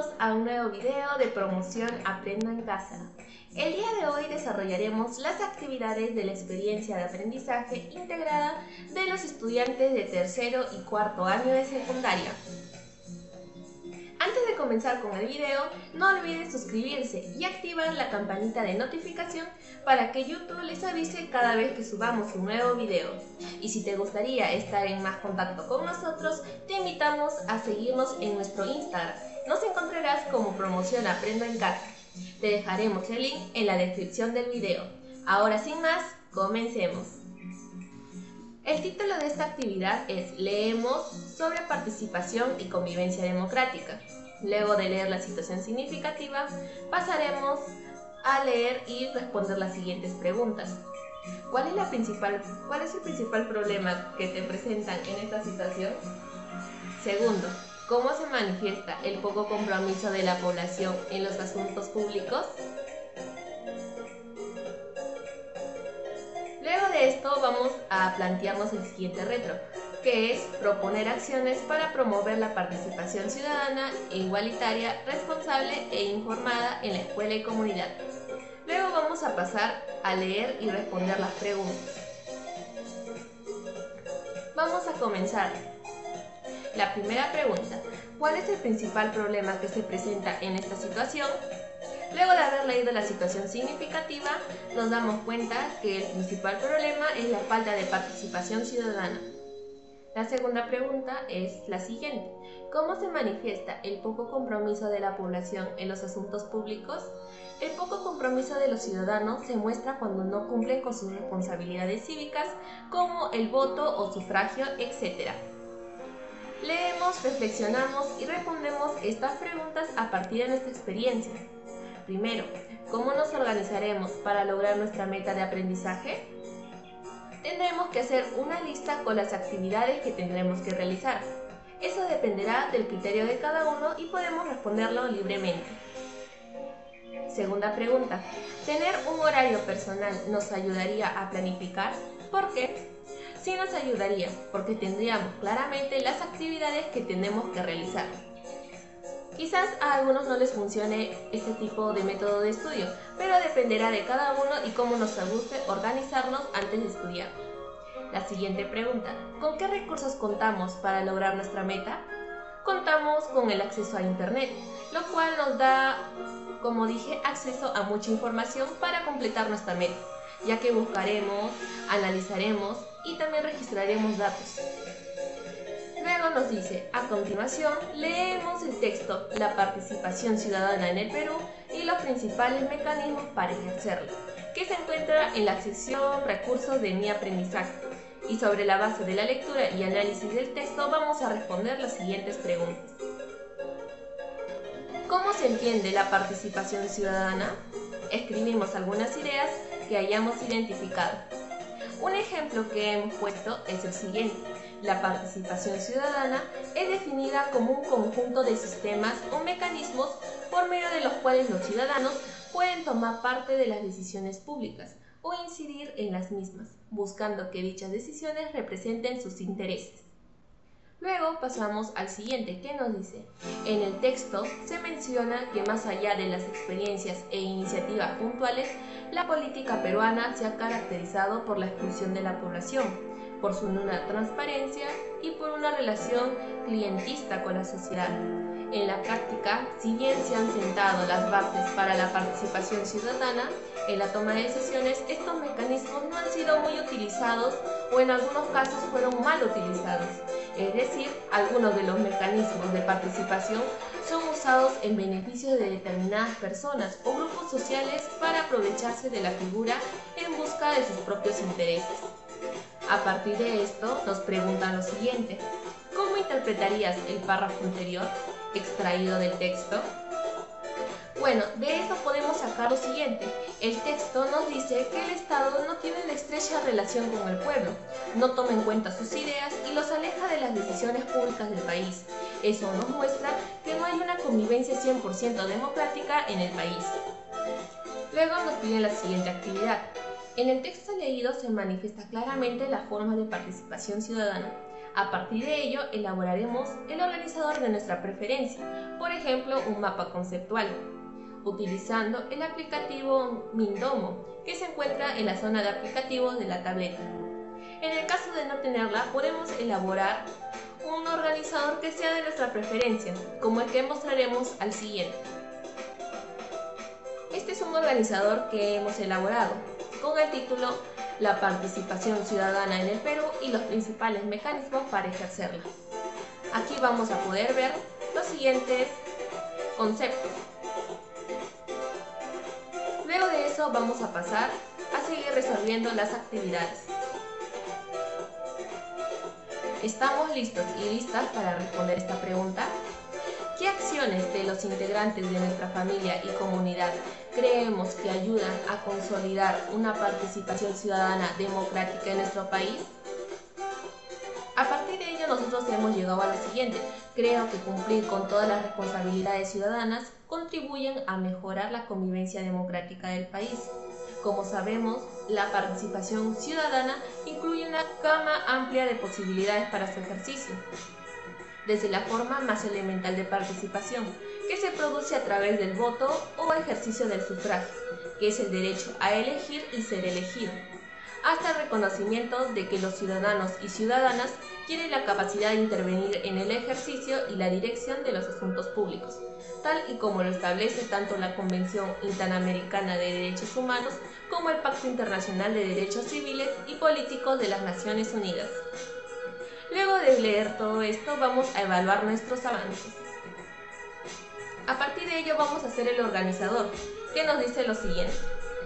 bienvenidos a un nuevo video de promoción Aprendo en Casa. El día de hoy desarrollaremos las actividades de la experiencia de aprendizaje integrada de los estudiantes de tercero y cuarto año de secundaria. Antes de comenzar con el video, no olviden suscribirse y activar la campanita de notificación para que YouTube les avise cada vez que subamos un nuevo video. Y si te gustaría estar en más contacto con nosotros, te invitamos a seguirnos en nuestro Instagram. Nos encontrarás como Promoción Aprendo en Casa. Te dejaremos el link en la descripción del video. Ahora sin más, comencemos. El título de esta actividad es Leemos sobre participación y convivencia democrática. Luego de leer la situación significativa, pasaremos a leer y responder las siguientes preguntas. ¿Cuál es el principal problema que te presentan en esta situación? Segundo, ¿cómo se manifiesta el poco compromiso de la población en los asuntos públicos? Luego de esto vamos a plantearnos el siguiente reto, que es proponer acciones para promover la participación ciudadana e igualitaria, responsable e informada en la escuela y comunidad. Luego vamos a pasar a leer y responder las preguntas. Vamos a comenzar. La primera pregunta, ¿cuál es el principal problema que se presenta en esta situación? Luego de haber leído la situación significativa, nos damos cuenta que el principal problema es la falta de participación ciudadana. La segunda pregunta es la siguiente. ¿Cómo se manifiesta el poco compromiso de la población en los asuntos públicos? El poco compromiso de los ciudadanos se muestra cuando no cumplen con sus responsabilidades cívicas, como el voto o sufragio, etc. Leemos, reflexionamos y respondemos estas preguntas a partir de nuestra experiencia. Primero, ¿cómo nos organizaremos para lograr nuestra meta de aprendizaje? Tendremos que hacer una lista con las actividades que tendremos que realizar. Eso dependerá del criterio de cada uno y podemos responderlo libremente. Segunda pregunta, ¿tener un horario personal nos ayudaría a planificar? ¿Por qué? Sí nos ayudaría, porque tendríamos claramente las actividades que tenemos que realizar. Quizás a algunos no les funcione este tipo de método de estudio, pero dependerá de cada uno y cómo nos guste organizarnos antes de estudiar. La siguiente pregunta, ¿con qué recursos contamos para lograr nuestra meta? Contamos con el acceso a Internet, lo cual nos da, como dije, acceso a mucha información para completar nuestra meta, ya que buscaremos, analizaremos y también registraremos datos. Luego nos dice, a continuación, leemos el texto La participación ciudadana en el Perú y los principales mecanismos para ejercerla, que se encuentra en la sección Recursos de mi aprendizaje. Y sobre la base de la lectura y análisis del texto vamos a responder las siguientes preguntas. ¿Cómo se entiende la participación ciudadana? Escribimos algunas ideas que hayamos identificado. Un ejemplo que hemos puesto es el siguiente. La participación ciudadana es definida como un conjunto de sistemas o mecanismos por medio de los cuales los ciudadanos pueden tomar parte de las decisiones públicas o incidir en las mismas, buscando que dichas decisiones representen sus intereses. Luego pasamos al siguiente, que nos dice, en el texto se menciona que más allá de las experiencias e iniciativas puntuales, la política peruana se ha caracterizado por la exclusión de la población, por su nula transparencia y por una relación clientista con la sociedad. En la práctica, si bien se han sentado las bases para la participación ciudadana, en la toma de decisiones estos mecanismos no han sido muy utilizados o en algunos casos fueron mal utilizados. Es decir, algunos de los mecanismos de participación son usados en beneficio de determinadas personas o grupos sociales para aprovecharse de la figura en busca de sus propios intereses. A partir de esto, nos preguntan lo siguiente. ¿Cómo interpretarías el párrafo anterior, extraído del texto? Bueno, de esto podemos sacar lo siguiente. El texto nos dice que el Estado no tiene una estrecha relación con el pueblo, no toma en cuenta sus ideas y los aleja de las decisiones públicas del país. Eso nos muestra que no hay una convivencia 100% democrática en el país. Luego nos piden la siguiente actividad. En el texto leído se manifiesta claramente las formas de participación ciudadana. A partir de ello, elaboraremos el organizador de nuestra preferencia, por ejemplo, un mapa conceptual, utilizando el aplicativo Mindomo, que se encuentra en la zona de aplicativos de la tableta. En el caso de no tenerla, podemos elaborar un organizador que sea de nuestra preferencia, como el que mostraremos al siguiente. Este es un organizador que hemos elaborado con el título La participación ciudadana en el Perú y los principales mecanismos para ejercerla. Aquí vamos a poder ver los siguientes conceptos. Luego de eso vamos a pasar a seguir resolviendo las actividades. ¿Estamos listos y listas para responder esta pregunta? ¿Qué acciones de los integrantes de nuestra familia y comunidad creemos que ayudan a consolidar una participación ciudadana democrática en nuestro país? A partir de ello nosotros hemos llegado a lo siguiente. Creo que cumplir con todas las responsabilidades ciudadanas contribuyen a mejorar la convivencia democrática del país. Como sabemos, la participación ciudadana incluye una gama amplia de posibilidades para su ejercicio, desde la forma más elemental de participación, que se produce a través del voto o ejercicio del sufragio, que es el derecho a elegir y ser elegido, hasta el reconocimiento de que los ciudadanos y ciudadanas tienen la capacidad de intervenir en el ejercicio y la dirección de los asuntos públicos, tal y como lo establece tanto la Convención Interamericana de Derechos Humanos como el Pacto Internacional de Derechos Civiles y Políticos de las Naciones Unidas. Luego de leer todo esto, vamos a evaluar nuestros avances. A partir de ello vamos a hacer el organizador, que nos dice lo siguiente.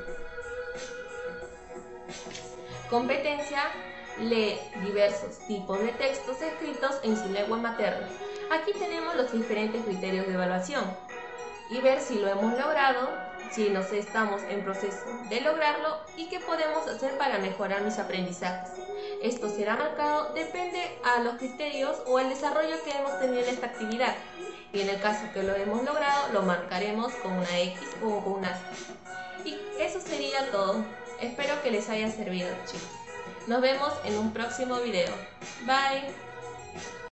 Competencia: lee diversos tipos de textos escritos en su lengua materna. Aquí tenemos los diferentes criterios de evaluación y ver si lo hemos logrado, si nos estamos en proceso de lograrlo y qué podemos hacer para mejorar mis aprendizajes. Esto será marcado, depende a los criterios o el desarrollo que hemos tenido en esta actividad. Y en el caso que lo hemos logrado, lo marcaremos con una X o con una Z. Y eso sería todo. Espero que les haya servido, chicos. Nos vemos en un próximo video. Bye.